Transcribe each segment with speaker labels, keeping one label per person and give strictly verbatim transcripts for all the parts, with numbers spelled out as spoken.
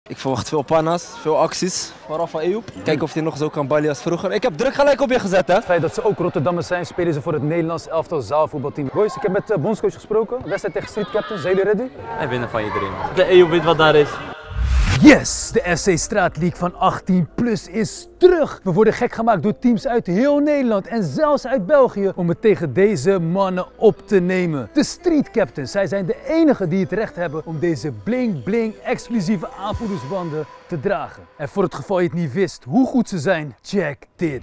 Speaker 1: Ik verwacht veel panna's, veel acties. Vooral van Eyob. Kijken of hij nog zo kan ballen als vroeger. Ik heb druk gelijk op je gezet, hè?
Speaker 2: Het feit dat ze ook Rotterdammers zijn, spelen ze voor het Nederlands elftal zaalvoetbalteam. Boys, ik heb met de bondscoach gesproken. Wedstrijd tegen Street Captains. Zijn jullie ready?
Speaker 3: Wij winnen van iedereen. De Eyob weet wat daar is.
Speaker 2: Yes! De F C Straat League van achttien plus is terug! We worden gek gemaakt door teams uit heel Nederland en zelfs uit België om het tegen deze mannen op te nemen. De Street Captains, zij zijn de enigen die het recht hebben om deze bling bling exclusieve aanvoerdersbanden te dragen. En voor het geval je het niet wist hoe goed ze zijn, check dit.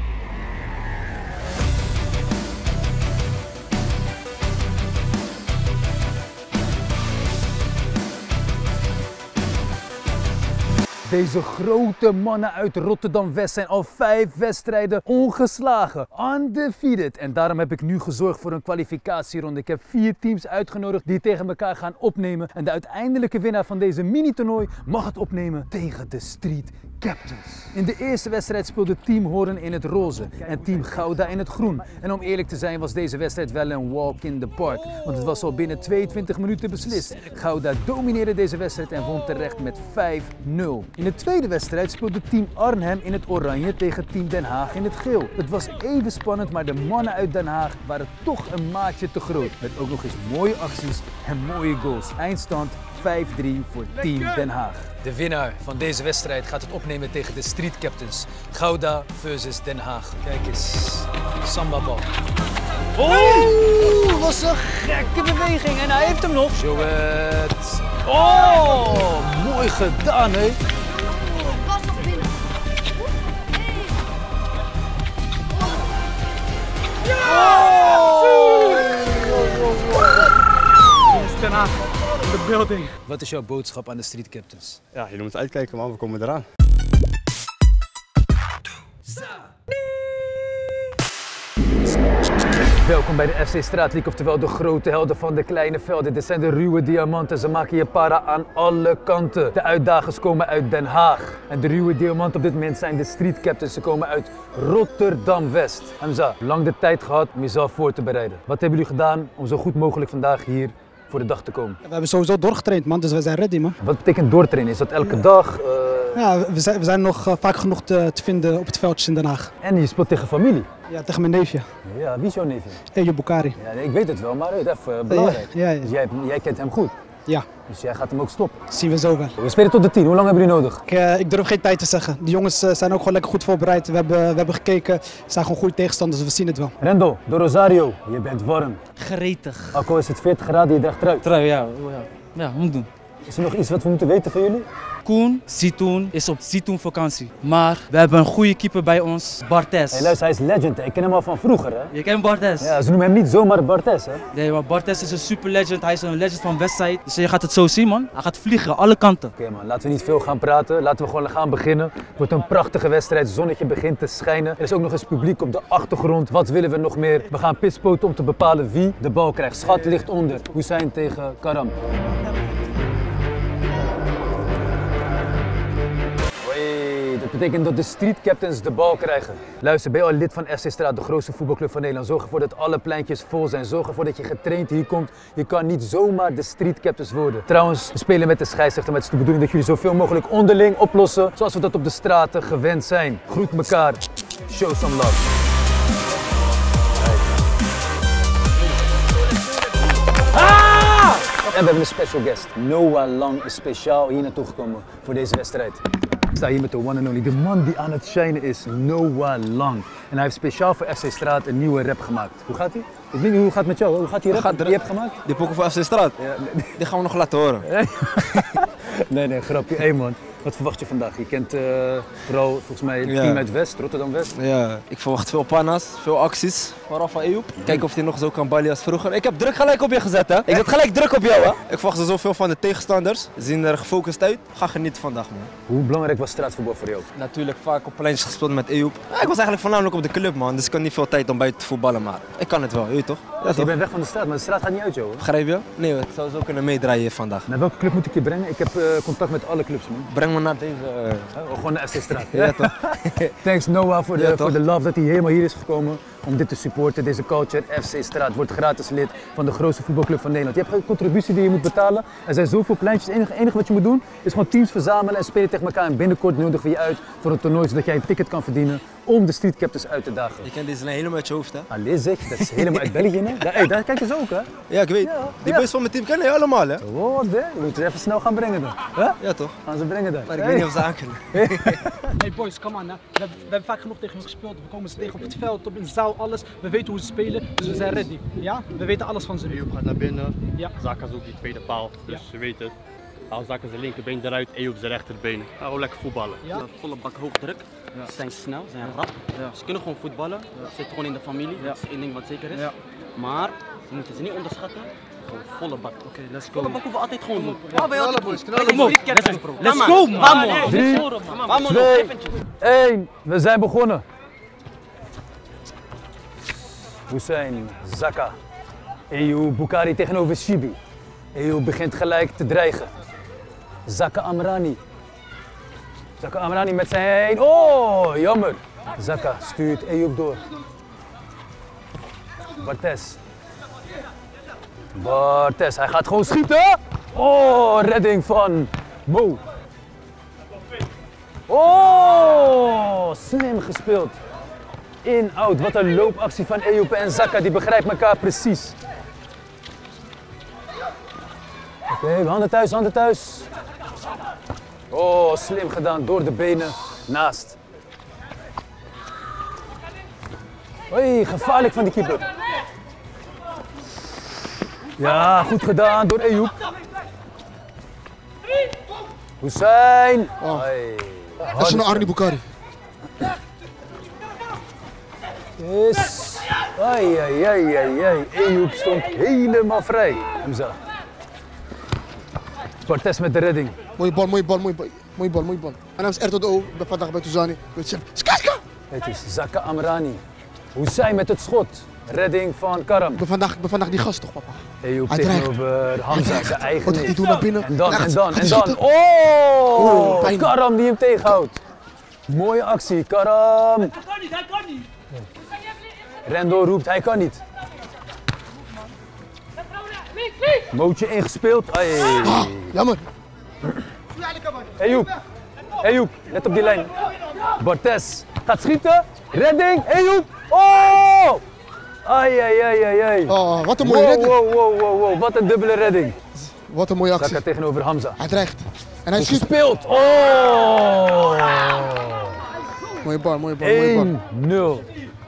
Speaker 2: Deze grote mannen uit Rotterdam-West zijn al vijf wedstrijden ongeslagen, undefeated. En daarom heb ik nu gezorgd voor een kwalificatieronde. Ik heb vier teams uitgenodigd die tegen elkaar gaan opnemen. En de uiteindelijke winnaar van deze mini-toernooi mag het opnemen tegen de Street Captains. In de eerste wedstrijd speelde Team Hoorn in het roze en Team Gouda in het groen. En om eerlijk te zijn was deze wedstrijd wel een walk in the park, want het was al binnen tweeëntwintig minuten beslist. Gouda domineerde deze wedstrijd en won terecht met vijf nul. In de tweede wedstrijd speelde Team Arnhem in het oranje tegen Team Den Haag in het geel. Het was even spannend, maar de mannen uit Den Haag waren toch een maatje te groot. Met ook nog eens mooie acties en mooie goals. Eindstand vijf drie voor Team Den Haag. De winnaar van deze wedstrijd gaat het opnemen tegen de Street Captains. Gouda versus Den Haag. Kijk eens, samba bal.
Speaker 3: Oh, was een gekke beweging en hij heeft hem nog.
Speaker 2: Show it. Oh, mooi gedaan, hè?
Speaker 3: Den Haag in de building.
Speaker 2: Wat is jouw boodschap aan de Street Captains?
Speaker 4: Ja, jullie moeten uitkijken, man. We komen eraan.
Speaker 2: Welkom bij de F C Straat League, oftewel de grote helden van de kleine velden. Dit zijn de ruwe diamanten, ze maken je para aan alle kanten. De uitdagers komen uit Den Haag. En de ruwe diamanten op dit moment zijn de Street Captains. Ze komen uit Rotterdam-West. Hamza, lang de tijd gehad om jezelf voor te bereiden. Wat hebben jullie gedaan om zo goed mogelijk vandaag hier voor de dag te komen?
Speaker 5: We hebben sowieso doorgetraind, man, dus we zijn ready, man.
Speaker 2: Wat betekent doortrainen? Is dat elke dag? Uh...
Speaker 5: Ja, we zijn, we zijn nog uh, vaak genoeg te, te vinden op het veldje in Den Haag.
Speaker 2: En je speelt tegen familie?
Speaker 5: Ja, tegen mijn neefje.
Speaker 2: Ja, wie is jouw neefje?
Speaker 5: Eyob Boukari.
Speaker 2: Ja, ik weet het wel, maar het is even uh, belangrijk.
Speaker 5: Ja, ja, ja.
Speaker 2: Dus jij, jij kent hem goed?
Speaker 5: Ja.
Speaker 2: Dus jij gaat hem ook stoppen?
Speaker 5: Zien we zo wel.
Speaker 2: We spelen tot de tien, hoe lang hebben jullie nodig?
Speaker 5: Ik, uh, ik durf geen tijd te zeggen. Die jongens uh, zijn ook gewoon lekker goed voorbereid. We hebben, we hebben gekeken, ze zijn gewoon goede tegenstanders, we zien het wel.
Speaker 2: Rendo, de Rosario, je bent warm.
Speaker 3: Gretig.
Speaker 2: Ook al is het veertig graden, je draagt trui.
Speaker 3: Trui, ja. Ja, ja, moet ik doen.
Speaker 2: Is er nog iets wat we moeten weten van jullie?
Speaker 3: Koen Zitoen is op Zitoen vakantie. Maar we hebben een goede keeper bij ons, Bartes.
Speaker 2: Hey, luister, hij is legend, hè? Ik ken hem al van vroeger, hè?
Speaker 3: Je kent Bartes?
Speaker 2: Ja, ze noemen hem niet zomaar Bartes, hè?
Speaker 3: Nee, maar Bartes is een super legend. Hij is een legend van Westside. Dus je gaat het zo zien, man. Hij gaat vliegen, alle kanten.
Speaker 2: Oké, okay, man, laten we niet veel gaan praten. Laten we gewoon gaan beginnen. Het wordt een prachtige wedstrijd. Het zonnetje begint te schijnen. Er is ook nog eens publiek op de achtergrond. Wat willen we nog meer? We gaan pitspoten om te bepalen wie de bal krijgt. Schat ligt onder. Hussein tegen Karam. Dat betekent dat de Street Captains de bal krijgen. Luister, ben je al lid van F C Straat, de grootste voetbalclub van Nederland? Zorg ervoor dat alle pleintjes vol zijn. Zorg ervoor dat je getraind hier komt. Je kan niet zomaar de Street Captains worden. Trouwens, we spelen met de scheidsrechter, maar het is de bedoeling dat jullie zoveel mogelijk onderling oplossen, zoals we dat op de straten gewend zijn. Groet elkaar. Show some love. Ah! En we hebben een special guest. Noah Lang is speciaal hier naartoe gekomen voor deze wedstrijd. Ik sta hier met de one and only, de man die aan het shinen is, Noah Lang. En hij heeft speciaal voor F C Straat een nieuwe rap gemaakt. Hoe gaat hij? Ik weet niet hoe gaat het met jou, hoe gaat die rap
Speaker 1: Gaat
Speaker 2: die je hebt gemaakt?
Speaker 1: Die pokken voor F C Straat?
Speaker 2: Ja, nee.
Speaker 1: Die gaan we nog laten horen.
Speaker 2: nee, nee, grapje. Hé hey man, wat verwacht je vandaag? Je kent uh, vooral volgens mij het
Speaker 1: Ja.
Speaker 2: team uit West, Rotterdam-West.
Speaker 1: Ja, ik verwacht veel panna's, veel acties. Vooral van Eyob. Kijken of hij nog zo kan ballen als vroeger. Ik heb druk gelijk op je gezet, hè? Ik zet gelijk druk op jou, hè? Ik verwacht er zoveel van de tegenstanders. Ze zien er gefocust uit. Ga genieten vandaag, man.
Speaker 2: Hoe belangrijk was straatvoetbal voor jou?
Speaker 1: Natuurlijk vaak op pleintjes gespeeld met Eyob. Ja, ik was eigenlijk voornamelijk op de club, man. Dus ik had niet veel tijd om buiten te voetballen, maar ik kan het wel, weet je toch? Ja,
Speaker 2: Je
Speaker 1: toch?
Speaker 2: bent weg van de straat, maar de straat gaat niet uit, joh.
Speaker 1: Begrijp je? Nee, het zou zo kunnen meedraaien vandaag.
Speaker 2: Naar welke club moet ik je brengen? Ik heb uh, contact met alle clubs, man.
Speaker 1: Breng me naar deze... Uh...
Speaker 2: Oh, gewoon naar F C Straat.
Speaker 1: Ja, toch?
Speaker 2: Thanks Noah voor de,
Speaker 1: Ja,
Speaker 2: voor de love dat hij helemaal hier is gekomen. om dit te supporten. Deze culture, F C Straat, wordt gratis lid van de grootste voetbalclub van Nederland. Je hebt geen contributie die je moet betalen. Er zijn zoveel pleintjes. Het enige, enige wat je moet doen is gewoon teams verzamelen en spelen tegen elkaar. En binnenkort nodigen we je uit voor een toernooi, zodat jij een ticket kan verdienen om de Street Captains uit te dagen.
Speaker 1: Je kent deze lijn helemaal uit je hoofd, hè?
Speaker 2: Allee zeg, dat is helemaal uit België, hè? Daar, hey, daar kijken ze ook, hè?
Speaker 1: Ja, ik weet.
Speaker 2: Ja,
Speaker 1: Die
Speaker 2: ja.
Speaker 1: boys van mijn team kennen je allemaal, hè?
Speaker 2: Wat, hè? We moeten ze even snel gaan brengen dan. Huh?
Speaker 1: Ja, toch?
Speaker 2: Gaan ze brengen dan.
Speaker 1: Maar ik
Speaker 2: Hey.
Speaker 1: weet niet of ze aan kunnen.
Speaker 6: Hey boys, come on. Hè. We, hebben, we hebben vaak genoeg tegen hun gespeeld. We komen ze tegen op het veld, op in de zaal, alles. We weten hoe ze spelen, dus we zijn ready. Ja? We weten alles van ze.
Speaker 4: Ejoep gaat naar binnen.
Speaker 6: Ja.
Speaker 4: Zaka zoekt die tweede paal, dus
Speaker 6: Ja.
Speaker 4: je weet het. Haal Zaka zijn linkerbeen eruit, Ejoep zijn rechterbeen. Ga gewoon lekker voetballen.
Speaker 6: Ja.
Speaker 7: Volle bak hoogdruk. Ze zijn snel, ze zijn rap. Ze kunnen gewoon voetballen. Ze zitten gewoon in de familie. Dat is één ding wat zeker is. Maar we moeten ze niet onderschatten. Gewoon volle bak. Oké, okay, let's go. Volle bak hoeven we altijd gewoon doen. Wat wij altijd doen.
Speaker 3: Kom op, let's go. Let's go, man.
Speaker 7: Vamos.
Speaker 2: Drie,
Speaker 7: Vamos.
Speaker 2: twee, één. We zijn begonnen. Hussein, Zaka, Eyoub Boukari tegenover Shibi. Eyoub begint gelijk te dreigen. Zaka Amrani. Zaka Amrani met zijn... Oh, jammer. Zaka stuurt Eyoub door. Bartes. Bartes, hij gaat gewoon schieten. Oh, redding van Mo. Oh, slim gespeeld. In-out, wat een loopactie van Eyoub en Zaka, die begrijpen elkaar precies. Oké, okay, handen thuis, handen thuis. Oh, slim gedaan, door de benen, naast. Hoi, gevaarlijk van die keeper. Ja, goed gedaan door Eyoub. Hussein.
Speaker 8: Oh.
Speaker 2: Hey.
Speaker 8: Dat is een Arnie Boukari.
Speaker 2: Yes. Ai, ai, ai, ai, ai. Eyoub stond helemaal vrij. Hamza. Bartes met de redding.
Speaker 8: Mooie bal, mooie bal, mooie bal. Mooie bal, mooie bal. En dan is R tot O, bij vandaag bij Touzani. Weet je, skaska!
Speaker 2: Het is Zaka Amrani. Hussein met het schot. Redding van Karam.
Speaker 8: Ik ben vandaag, ik ben vandaag die gast toch, papa?
Speaker 2: Eyoub
Speaker 8: Hij dreigt.
Speaker 2: tegenover Hamza, zijn eigen
Speaker 8: Wat gaat hij
Speaker 2: neef.
Speaker 8: doen naar binnen?
Speaker 2: En dan, en
Speaker 8: Rechts.
Speaker 2: dan,
Speaker 8: Gaat
Speaker 2: en
Speaker 8: hij
Speaker 2: dan.
Speaker 8: schieten?
Speaker 2: Oh!
Speaker 8: Oeh, pijn.
Speaker 2: Karam die hem tegenhoudt. Mooie actie, Karam. Rendo roept, hij kan niet. Mootje ingespeeld. Ai.
Speaker 8: Ah, jammer.
Speaker 2: Eyoub. Eyoub, let op die lijn. Bartes gaat schieten. Redding. Eyoub. Oh! Ai, ai, ai, ai, ai.
Speaker 8: Oh, wat een mooie
Speaker 2: wow,
Speaker 8: redding.
Speaker 2: wow, wow, wow, wow, wat een dubbele redding.
Speaker 8: Wat een mooie actie.
Speaker 2: Zaka tegenover Hamza.
Speaker 8: Hij dreigt. En hij schiet.
Speaker 2: Gespeeld. Oh!
Speaker 8: Mooie bal, mooie bal, mooie bal.
Speaker 2: één nul.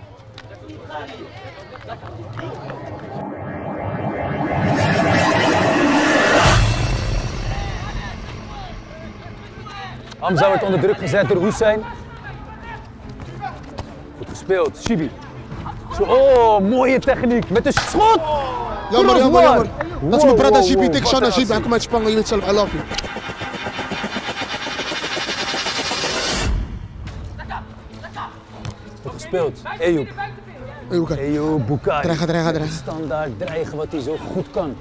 Speaker 2: Hamza wordt onder druk gezet door Hussein. Goed gespeeld, Shibi. Zo, oh, mooie techniek met de schot!
Speaker 8: Jammer, jammer, jammer. Dat is mijn brada Shibi. Ik
Speaker 2: wat
Speaker 8: zou naar
Speaker 2: een
Speaker 8: Shibi. Hij
Speaker 2: actie.
Speaker 8: komt uit Spanje, je weet zelf, I love you.
Speaker 2: Goed gespeeld, Eyoub.
Speaker 8: Hey, Boukari.
Speaker 2: Eyoub Boukari.
Speaker 8: Dreigen, dreigen, dreigen.
Speaker 2: Standaard dreigen wat hij zo goed kan.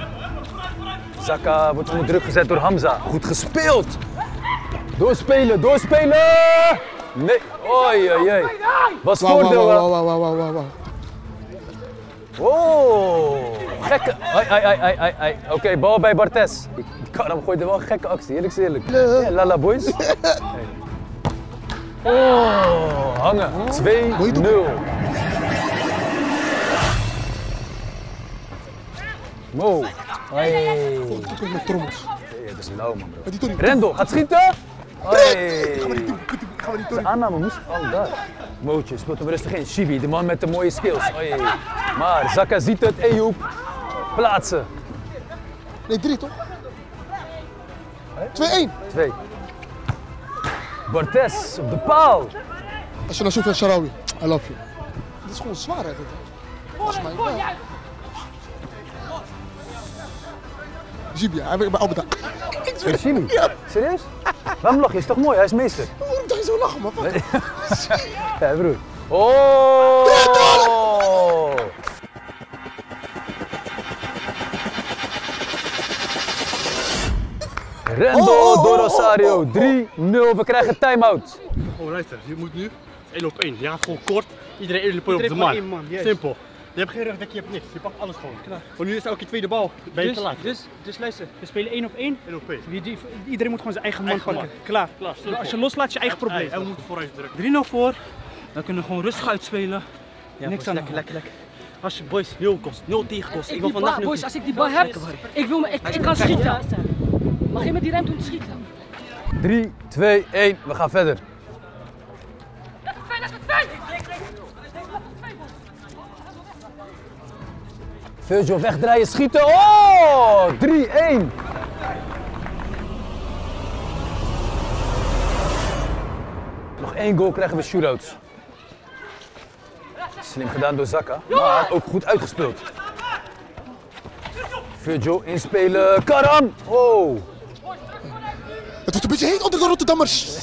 Speaker 2: Zaka wordt onder druk gezet door Hamza. Goed gespeeld. Doorspelen, doorspelen. Nee, oei, oei, oei. Was
Speaker 8: Wauw, wauw,
Speaker 2: voordeel.
Speaker 8: wauw,
Speaker 2: hè?
Speaker 8: wauw, wauw, wauw, wauw.
Speaker 2: Oh, gekke. Ai, ai, ai, ai, ai, ai. Oké, okay, bal bij Bartes. Karam gooit er wel een gekke actie, eerlijk is eerlijk. Ja, lala boys. Hey. Oh, hangen. twee nul. Mo. Hey.
Speaker 8: Volgende keer met trommels.
Speaker 2: Ja, dat is lauw, man, bro.
Speaker 8: Met die Tony.
Speaker 2: Rendo gaat schieten. Hey.
Speaker 8: Gaan we die doen, gaan we die
Speaker 2: Zijn
Speaker 8: doen.
Speaker 2: aanname moest al daar. Mootje speelt hem rustig in. Shibi, de man met de mooie skills. Hey. Maar Zaka ziet het. Eyoub. Plaatsen.
Speaker 8: Nee, drie toch? twee één.
Speaker 2: Twee. Bartes op de paal.
Speaker 8: Als je naar Sofiane Sharawi. I love you. Dit is gewoon zwaar, hè? dit, hè. Volgens mij. Ja. Shibi, hij werkt bij Albeda.
Speaker 2: Hey, Shibi? Serieus? Waarom lach je? Is toch mooi? Hij is meester.
Speaker 8: Waarom dacht je zo lachen, man? Fuck.
Speaker 2: Ja, broer. Oh!
Speaker 8: Oh,
Speaker 2: Rendo
Speaker 8: oh, oh,
Speaker 2: door
Speaker 8: oh,
Speaker 2: Rosario.
Speaker 8: oh, oh.
Speaker 2: drie nul. We krijgen time-out.
Speaker 4: Oh, luister, je moet nu één op één. Je gaat gewoon kort, iedereen één op één op de
Speaker 6: Iedereen
Speaker 4: man.
Speaker 6: gewoon één man, juist.
Speaker 4: Simpel. Je hebt geen rugdekje, je hebt niks. Je pakt alles gewoon.
Speaker 6: Klaar.
Speaker 4: Want nu is elke tweede bal, ben je
Speaker 6: Dus,
Speaker 4: te laat.
Speaker 6: dus, dus luister, we spelen één op één.
Speaker 4: één op één.
Speaker 6: Wie- die- Iedereen moet gewoon zijn eigen man
Speaker 4: Eigen
Speaker 6: pakken.
Speaker 4: man.
Speaker 6: Klaar.
Speaker 4: Klaar, simpel.
Speaker 6: Als je loslaat, is je eigen probleem.
Speaker 4: En we moeten vooruit drukken.
Speaker 3: drie nul voor. Dan kunnen we gewoon rustig uitspelen.
Speaker 7: Ja,
Speaker 3: Niks
Speaker 7: boys,
Speaker 3: aan de
Speaker 7: lekker,
Speaker 3: hand.
Speaker 7: lekker, lekker. Als je boys, nul kost, nul tegenkost. Ik,
Speaker 9: Ik
Speaker 7: wil
Speaker 9: die
Speaker 7: vandaag
Speaker 9: bal,
Speaker 7: nul.
Speaker 9: boys, als ik die bal heb, ik, wil me, ik, ik kan schieten. Maar geef me die ruimte om te schieten.
Speaker 2: drie, twee, één, we gaan verder. Virgil wegdraaien, schieten. Oh! drie één. Nog één goal krijgen we shootouts. Slim gedaan door Zaka, maar ook goed uitgespeeld. Virgil inspelen, Karam! Oh!
Speaker 8: Het wordt een beetje heet onder de Rotterdammers.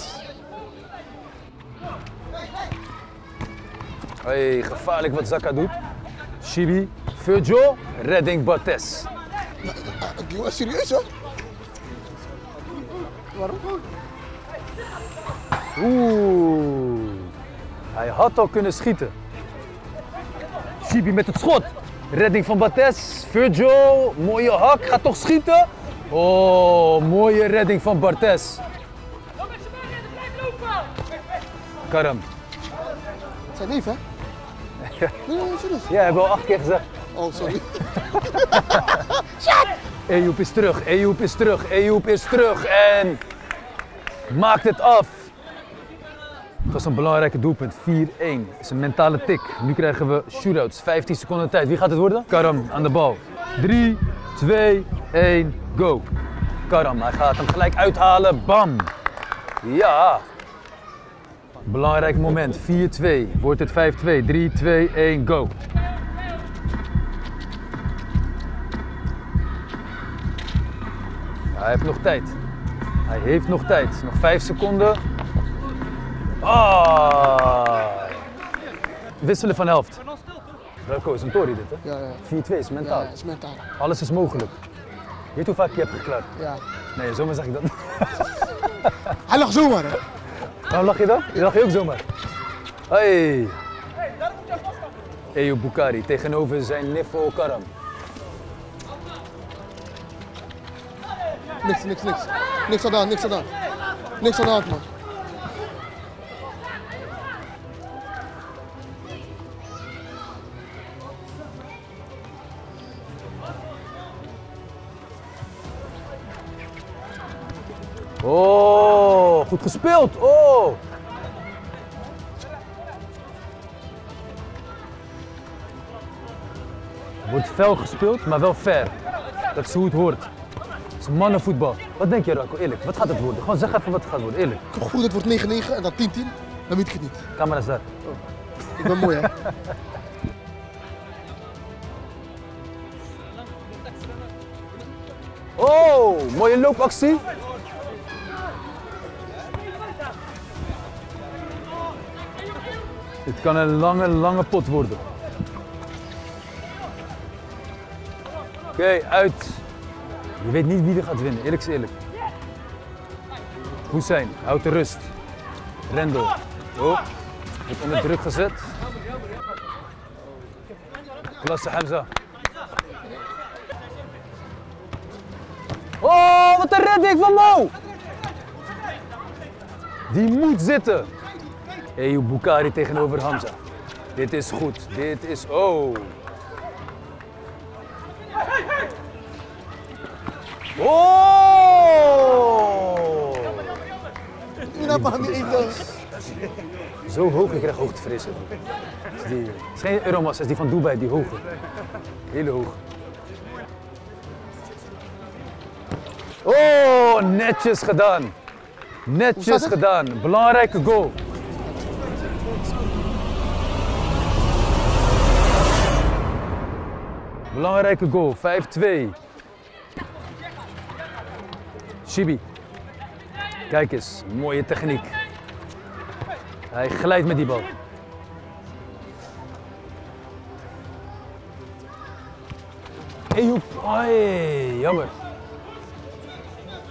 Speaker 2: Hey, gevaarlijk wat Zaka doet. Chibi, Virgil, redding Bartes.
Speaker 8: Jongen, serieus hoor.
Speaker 2: Oeh, hij had al kunnen schieten. Chibi met het schot. Redding van Bartes. Virgil, mooie hak, gaat toch schieten? Oh, mooie redding van Bartes. Karam.
Speaker 8: Zijn neef hè? Nee, nee, serieus.
Speaker 2: Ja, hebben we al acht keer gezegd.
Speaker 8: Oh, sorry.
Speaker 2: Ejoep is terug, Ejoep is terug, Ejoep is terug en maakt het af. Het was een belangrijke doelpunt, vier één. Het is een mentale tik. Nu krijgen we shootouts, vijftien seconden tijd. Wie gaat het worden? Karam aan de bal. drie, twee, één, go. Karam, hij gaat hem gelijk uithalen, bam. Ja. Belangrijk moment, vier twee. Wordt het vijf twee, drie, twee, één, go. Hij heeft nog tijd. Hij heeft nog tijd. Nog vijf seconden. Ah! Wisselen van helft. Welko is een tori dit, hè?
Speaker 8: Ja, ja.
Speaker 2: vier twee is mentaal.
Speaker 8: Ja, het is mentaal.
Speaker 2: Alles is mogelijk. Weet je hoe vaak je hebt geklaard?
Speaker 8: Ja.
Speaker 2: Nee, zomaar zeg ik dat.
Speaker 8: Hij lag zomaar hè.
Speaker 2: Waarom lach je dan? Je lach je ook zomaar. Hey! Eyob Boukari tegenover zijn Nifo Karam.
Speaker 8: Niks, niks, niks. Niks aan de hand, niks aan de hand. Niks aan de hand man.
Speaker 2: Oh, goed gespeeld. Oh. Wordt fel gespeeld, maar wel fair. Dat is hoe het hoort. Het is mannenvoetbal. Wat denk je, Rocco? Eerlijk, wat gaat het worden? Gewoon zeg even wat het gaat worden, eerlijk.
Speaker 8: Ik heb gevoeld het wordt negen negen en dan tien tien. Dan weet ik het niet.
Speaker 2: Camera is daar.
Speaker 8: Ik ben mooi hè.
Speaker 2: Oh, mooie loopactie. Dit kan een lange, lange pot worden. Oké, okay, uit. Je weet niet wie er gaat winnen, eerlijk is eerlijk. Hussein, houdt de rust. Rendel. Oh, wordt onder druk gezet. Klasse Hamza. Oh, wat een redding van Mo! Die moet zitten. Eyob Boukari tegenover Hamza. Dit is goed. Dit is... Oh. Oh! Zo hoog, ik krijg hoogtevrees. Het is geen Euromas, het is die van Dubai, die hoge. Hele hoog. Oh, netjes gedaan. Netjes gedaan. Belangrijke goal. Belangrijke goal, vijf twee. Chibi. Kijk eens, mooie techniek. Hij glijdt met die bal. Eyob, ai, jammer.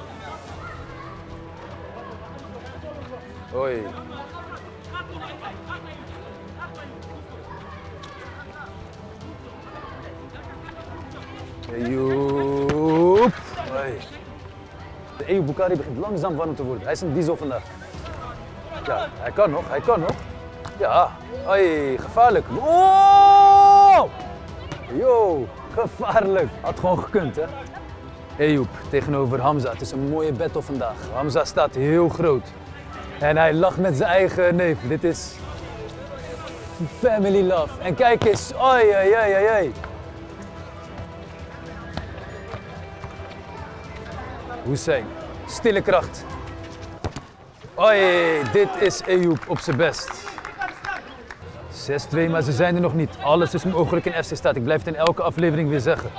Speaker 2: Oei. Ayoub. Hey. Ayoub Boukari begint langzaam warm te worden. Hij is een diesel vandaag. Ja, hij kan nog, hij kan nog. Ja, hey, gevaarlijk. Oh! Yo, gevaarlijk. Had gewoon gekund, hè? Ayoub tegenover Hamza. Het is een mooie battle vandaag. Hamza staat heel groot. En hij lacht met zijn eigen neef. Dit is family love. En kijk eens. Oi, oi, oi, oi, oi. Hussein, stille kracht. Oi, dit is Ayoub op zijn best. zes twee, maar ze zijn er nog niet. Alles is mogelijk in F C Stad. Ik blijf het in elke aflevering weer zeggen.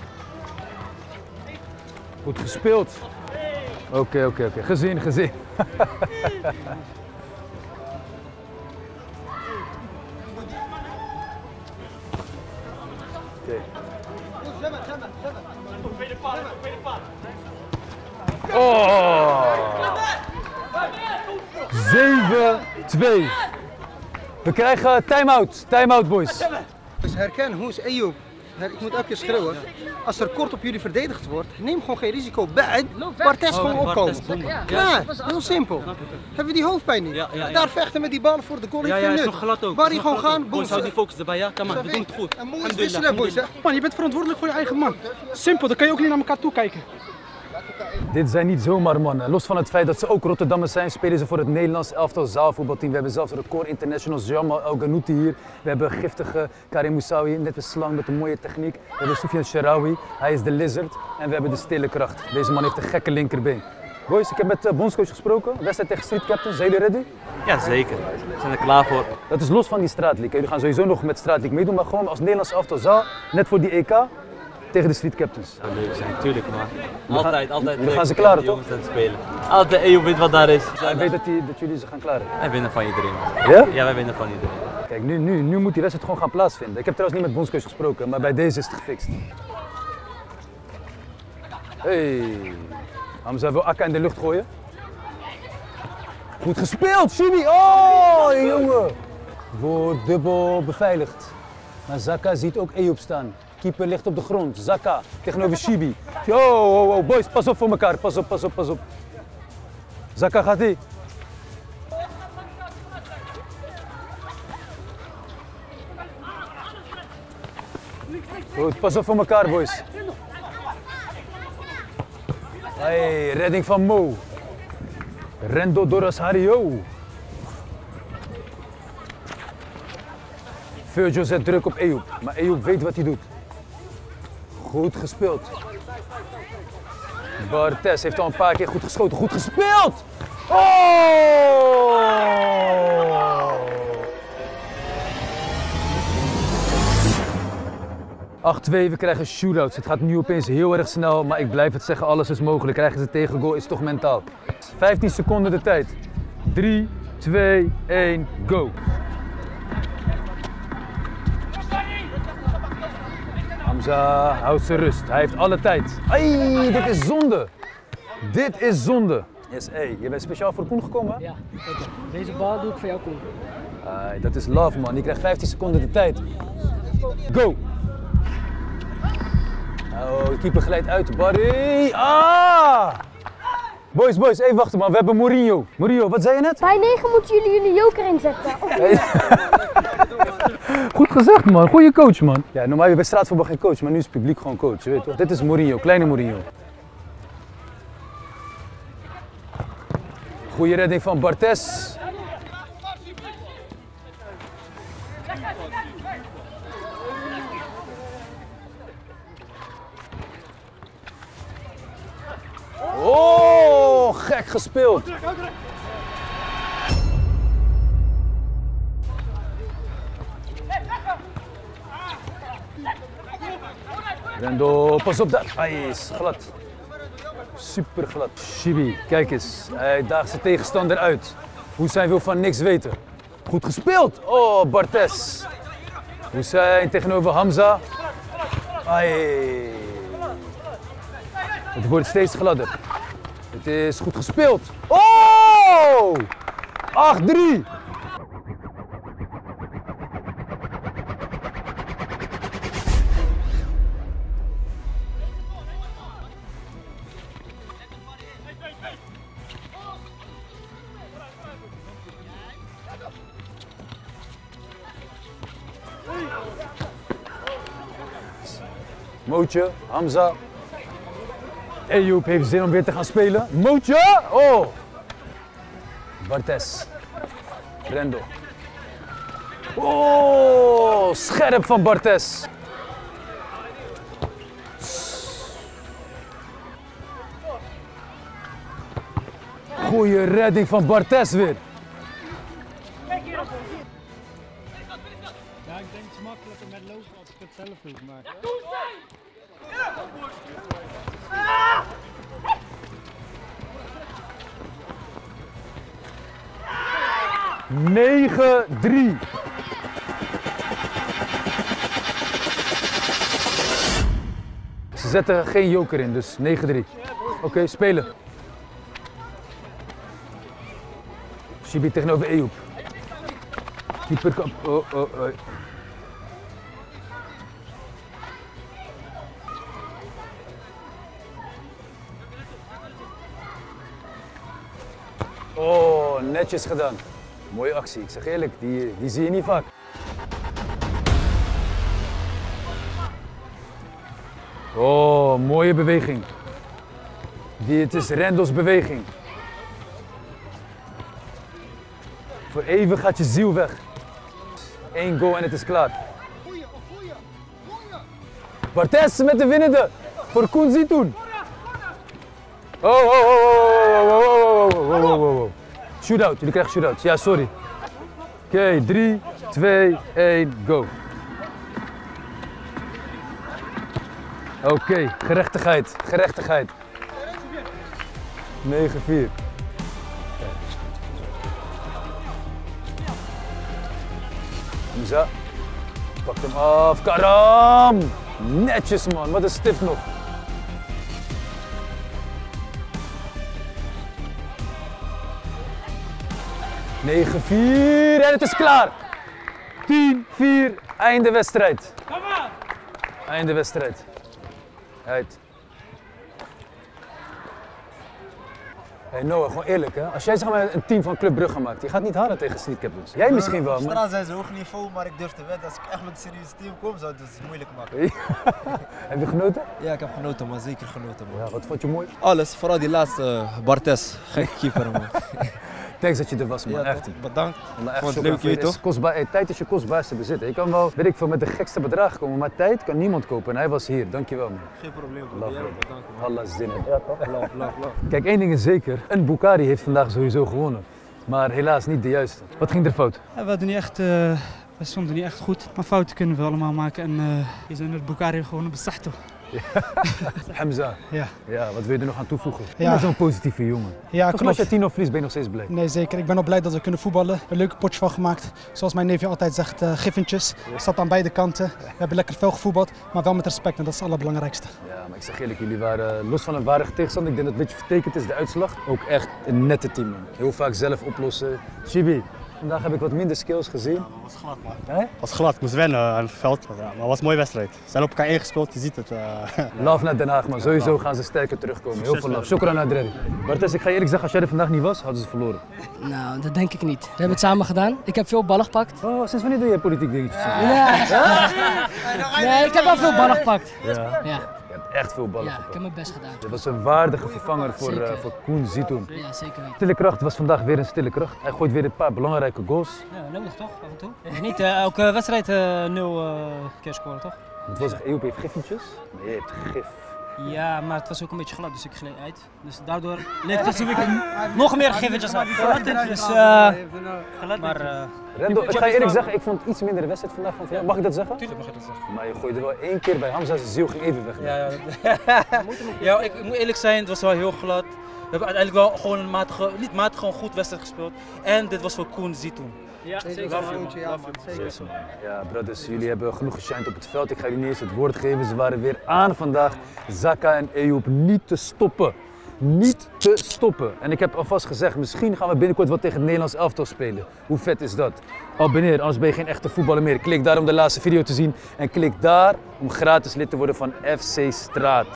Speaker 2: Goed gespeeld. Oké, okay, oké, okay, oké. Okay. Gezien, gezien. Oké. Oh! zeven twee. We krijgen time-out. Time-out, boys.
Speaker 10: Herken, hoe is Ayoub? Ik moet elke keer schreeuwen. Als er kort op jullie verdedigd wordt, neem gewoon geen risico. Bad, Bartes gewoon opkomen. Klaar, heel simpel. Hebben we die hoofdpijn niet?
Speaker 7: Ja, ja, ja.
Speaker 10: Daar vechten met die ballen voor de goal.
Speaker 7: Ja, ja, is nog glad ook.
Speaker 10: Barry gewoon gaan.
Speaker 7: Boys, hou die focus erbij, ja? Kom maar, we doen het goed.
Speaker 10: En mooi wisselen, boys.
Speaker 6: Man, je bent verantwoordelijk voor je eigen man. Simpel, dan kan je ook niet naar elkaar toekijken.
Speaker 2: Dit zijn niet zomaar mannen. Los van het feit dat ze ook Rotterdammers zijn, spelen ze voor het Nederlands elftal zaalvoetbalteam. We hebben zelfs record internationals Jamal El Ghanouti hier. We hebben giftige Karim Moussaoui, net een slang met een mooie techniek. We hebben Soufiane Charaoui, hij is de lizard. En we hebben de stille kracht. Deze man heeft een gekke linkerbeen. Boys, ik heb met de bondscoach gesproken. Wedstrijd tegen Street Captains, zijn jullie ready?
Speaker 7: Ja, zeker. We zijn er klaar voor.
Speaker 2: Dat is los van die straatleague. Jullie gaan sowieso nog met straatleague meedoen, maar gewoon als Nederlands elftal zaal, net voor die E K. Tegen de Street Captains.
Speaker 7: Ja, leuk zijn, natuurlijk maar. Altijd,
Speaker 2: gaan,
Speaker 7: altijd.
Speaker 2: Jullie gaan ze klaren, toch?
Speaker 7: Te spelen. Altijd Ayoub weet wat daar is.
Speaker 2: Hij weet dat, die, dat jullie ze gaan klaren.
Speaker 7: Wij winnen van iedereen.
Speaker 2: Ja?
Speaker 7: Ja, wij winnen van iedereen.
Speaker 2: Kijk, nu, nu, nu moet die wedstrijd gewoon gaan plaatsvinden. Ik heb trouwens niet met bondscoach gesproken, maar bij deze is het gefixt. Hey, Hamza wil Akka in de lucht gooien. Goed gespeeld, Shibi! Oh, jongen! Wordt dubbel beveiligd. Maar Zaka ziet ook Ayoub staan. Keeper ligt op de grond. Zaka tegenover Shibi. Yo, oh, oh, boys, pas op voor elkaar. Pas op, pas op, pas op. Zaka gaat ie. Goed, pas op voor elkaar, boys. Hey, redding van Mo. Rendo Doras Hario. Virgil zet druk op Ayoub, maar Ayoub weet wat hij doet. Goed gespeeld. Bartes heeft al een paar keer goed geschoten. Goed gespeeld! Oh! acht twee, we krijgen shootouts. Het gaat nu opeens heel erg snel, maar ik blijf het zeggen, alles is mogelijk. Krijgen ze tegengoal, is toch mentaal. vijftien seconden de tijd. drie, twee, één, go! Hamza houdt zijn rust. Hij heeft alle tijd. Ai, dit is zonde. Dit is zonde. Yes, hey, je bent speciaal voor Koen gekomen?
Speaker 9: Ja, deze bal doe ik voor jou, Koen.
Speaker 2: Ai, dat is love, man. Je krijgt vijftien seconden de tijd. Go! Oh, de keeper glijdt uit. Barry! Ah! Boys, boys, even wachten, man. We hebben Mourinho. Mourinho, wat zei je net?
Speaker 11: Bij negen moeten jullie jullie joker inzetten.
Speaker 2: Goed gezegd, man. Goeie coach, man. Ja, normaal heb je bij straatvoetbal geen coach, maar nu is het publiek gewoon coach. Je weet toch? Dit is Mourinho, kleine Mourinho. Goeie redding van Bartes. Oh, gek gespeeld. Rendo, pas op dat. Hij is glad. Super glad. Shibi, kijk eens. Hij daagt zijn tegenstander uit. Hussein wil van niks weten. Goed gespeeld. Oh, Bartes. Hussein tegenover Hamza. Ai. Het wordt steeds gladder. Het is goed gespeeld. Oh! acht drie. Mootje, Hamza. Eyoub heeft zin om weer te gaan spelen. Mootje! Oh! Bartes. Rendo. Oh! Scherp van Bartes. Goeie redding van Bartes weer.
Speaker 6: Ja, ik denk het is makkelijker met lopen als ik het zelf doe, maar...
Speaker 2: negen drie. Ze zetten geen joker in, dus negen drie. Oké, okay, spelen. Chibi tegenover Eyoub. Keeper kan... Oh, oh, oh. Oh, netjes gedaan. Mooie actie, ik zeg eerlijk, die, die zie je niet vaak. Oh, mooie beweging. Die, het is Rendo's beweging. Voor even gaat je ziel weg. Eén goal en het is klaar. Bartes met de winnende voor Koen Zitoen. Oh, oh, oh, oh, oh, oh, oh, oh, oh, oh. Shootout, jullie krijgen shootouts. Ja, sorry. Oké, okay, drie, twee, één, go. Oké, okay, gerechtigheid, gerechtigheid. negen vier. Hamza, pakt hem af. Karam! Netjes man, wat een stift nog. negen vier en het is klaar. tien vier, einde wedstrijd. Einde wedstrijd. Uit. Hey Noah, gewoon eerlijk hè. Als jij zeg maar een team van Club Brugge maakt, je gaat niet halen tegen Street Captains. Jij misschien wel,
Speaker 1: maar...
Speaker 2: Op
Speaker 1: straat zijn ze hoog niveau, maar ik durf te wedden. Als ik echt met een serieus team kom, zou het dus moeilijk maken.
Speaker 2: Heb je genoten?
Speaker 1: Ja, ik heb genoten, maar zeker genoten man.
Speaker 2: Ja, wat vond je mooi?
Speaker 1: Alles, vooral die laatste, uh, Bartes. Gekke keeper man.
Speaker 2: Thanks dat je er was man,
Speaker 1: ja,
Speaker 2: echt.
Speaker 1: Bedankt.
Speaker 2: Echt vond het leuk, je toch? Kostbaar, hey, tijd is je kostbaarste bezit. Je kan wel, weet ik veel, met de gekste bedragen komen, maar tijd kan niemand kopen en hij was hier. Dankjewel man.
Speaker 1: Geen probleem.
Speaker 2: Love,
Speaker 1: ja, bedankt man.
Speaker 2: Allah zin.
Speaker 1: Ja toch? Love, love, love.
Speaker 2: Kijk, één ding is zeker. Een Bukhari heeft vandaag sowieso gewonnen. Maar helaas niet de juiste. Wat ging er fout?
Speaker 12: Ja, we, hadden niet echt, uh, we stonden niet echt goed. Maar fouten kunnen we allemaal maken. En uh, je zijn het Bukhari gewoon besachtig.
Speaker 2: Ja. Hamza,
Speaker 6: ja.
Speaker 2: Ja, wat wil je er nog aan toevoegen? Je
Speaker 6: ja.
Speaker 2: bent zo'n positieve jongen.
Speaker 6: Ja,
Speaker 2: klopt. Als je tien nul verliest, ben je nog steeds blij?
Speaker 6: Nee, zeker. Ik ben ook blij dat we kunnen voetballen. Een leuke potje van gemaakt. Zoals mijn neefje altijd zegt, uh, giffentjes. Ja. Staat aan beide kanten. We hebben lekker veel gevoetbald, maar wel met respect en dat is het allerbelangrijkste.
Speaker 2: Ja, maar ik zeg eerlijk, jullie waren los van een waardige tegenstander. Ik denk dat het een beetje vertekend is, de uitslag. Ook echt een nette team, man. Heel vaak zelf oplossen. Chibi, vandaag heb ik wat minder skills gezien. Ja,
Speaker 4: dat was glad, man. Het was glad, ik moest wennen aan het veld. Ja, maar het was een mooie wedstrijd. Ze zijn op elkaar ingespeeld, je ziet het. Uh...
Speaker 2: Love naar Den Haag, man. Sowieso gaan ze sterker terugkomen. Heel veel love. Shukran Adredi. Bartes, ik ga eerlijk zeggen, als jij er vandaag niet was, hadden ze verloren.
Speaker 9: Nou, dat denk ik niet. We hebben het samen gedaan. Ik heb veel ballen gepakt.
Speaker 2: Oh, sinds wanneer doe je politiek dingetjes?
Speaker 9: Ja. Ja. Nee, ik heb wel veel ballen gepakt.
Speaker 2: Ja.
Speaker 9: Ja.
Speaker 2: Je hebt echt veel ballen
Speaker 9: ja,
Speaker 2: gepakt.
Speaker 9: ik heb mijn best gedaan.
Speaker 2: Je was een waardige vervanger voor, uh, voor Koen Zitoen.
Speaker 9: Ja, zeker weten.
Speaker 2: Stille Kracht was vandaag weer een stille kracht. Hij gooit weer een paar belangrijke goals.
Speaker 12: Ja, nodig toch, af en toe. Ja, niet uh, elke wedstrijd uh, nul uh, keer scoren, toch?
Speaker 2: Het was zeggen, Eyoub heeft giffentjes, maar je hebt gif.
Speaker 12: Ja, maar het was ook een beetje glad, dus ik gleed uit. Dus daardoor leek het alsof ik nog meer giffentjes had. Dus, uh, maar, uh,
Speaker 2: Rendo, ik ga je eerlijk zeggen, ik vond het iets minder de wedstrijd vandaag van jou. Mag ik dat zeggen?
Speaker 12: Tuurlijk mag ik dat zeggen.
Speaker 2: Maar je gooide wel één keer bij Hamza, zijn ziel ging even weg.
Speaker 12: Ja, ja. Ja, ik moet eerlijk zijn, het was wel heel glad. We hebben uiteindelijk wel gewoon een matige, niet matig, gewoon goed wedstrijd gespeeld. En dit was voor Koen Zitoen.
Speaker 9: Ja, zeker.
Speaker 12: Love you,
Speaker 9: Ja, man. Zeker.
Speaker 2: Ja, brothers, jullie hebben genoeg geshined op het veld. Ik ga jullie niet eens het woord geven. Ze waren weer aan vandaag. Zaka en Eyoub niet te stoppen. Niet te stoppen. En ik heb alvast gezegd, misschien gaan we binnenkort wat tegen het Nederlands elftal spelen. Hoe vet is dat? Abonneer, anders ben je geen echte voetballer meer. Klik daar om de laatste video te zien. En klik daar om gratis lid te worden van F C Straat.